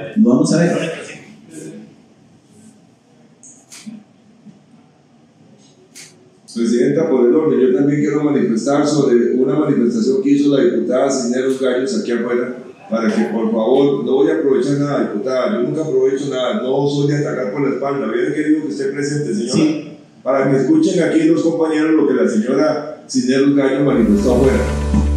Lo vamos a ver. Presidenta, por el orden, yo también quiero manifestar sobre una manifestación que hizo la diputada Cisneros Gallos aquí afuera, para que por favor, no voy a aprovechar nada, diputada, yo nunca aprovecho nada, no soy de atacar por la espalda, hubiera querido que esté presente, señora, sí, para que escuchen aquí los compañeros lo que la señora Cisneros Gallos manifestó afuera.